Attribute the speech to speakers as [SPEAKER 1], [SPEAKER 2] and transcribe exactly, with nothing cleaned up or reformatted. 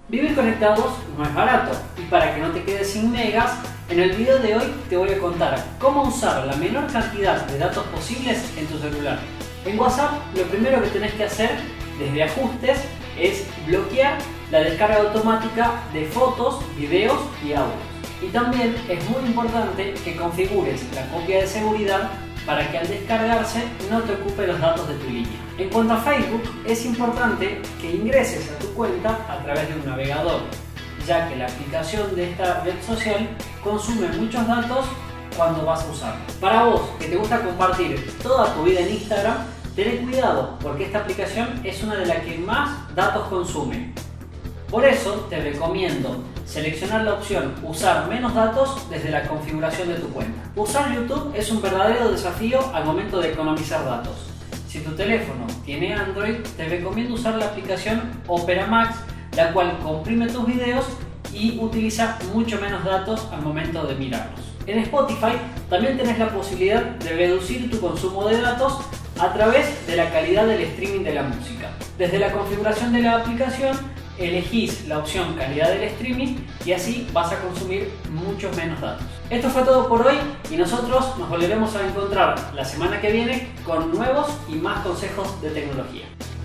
[SPEAKER 1] Vivir conectados no es barato y para que no te quedes sin megas, en el video de hoy te voy a contar cómo usar la menor cantidad de datos posibles en tu celular. En WhatsApp lo primero que tenés que hacer desde ajustes es bloquear la descarga automática de fotos, videos y audios. Y también es muy importante que configures la copia de seguridad para que al descargarse no te ocupe los datos de tu línea. En cuanto a Facebook, es importante que ingreses a tu cuenta a través de un navegador, ya que la aplicación de esta red social consume muchos datos cuando vas a usarla. Para vos, que te gusta compartir toda tu vida en Instagram, ten cuidado porque esta aplicación es una de las que más datos consume. Por eso te recomiendo seleccionar la opción Usar menos datos desde la configuración de tu cuenta. Usar YouTube es un verdadero desafío al momento de economizar datos. Si tu teléfono tiene Android, te recomiendo usar la aplicación Opera Max, la cual comprime tus videos y utiliza mucho menos datos al momento de mirarlos. En Spotify también tenés la posibilidad de reducir tu consumo de datos a través de la calidad del streaming de la música. Desde la configuración de la aplicación elegís la opción calidad del streaming y así vas a consumir muchos menos datos. Esto fue todo por hoy y nosotros nos volveremos a encontrar la semana que viene con nuevos y más consejos de tecnología.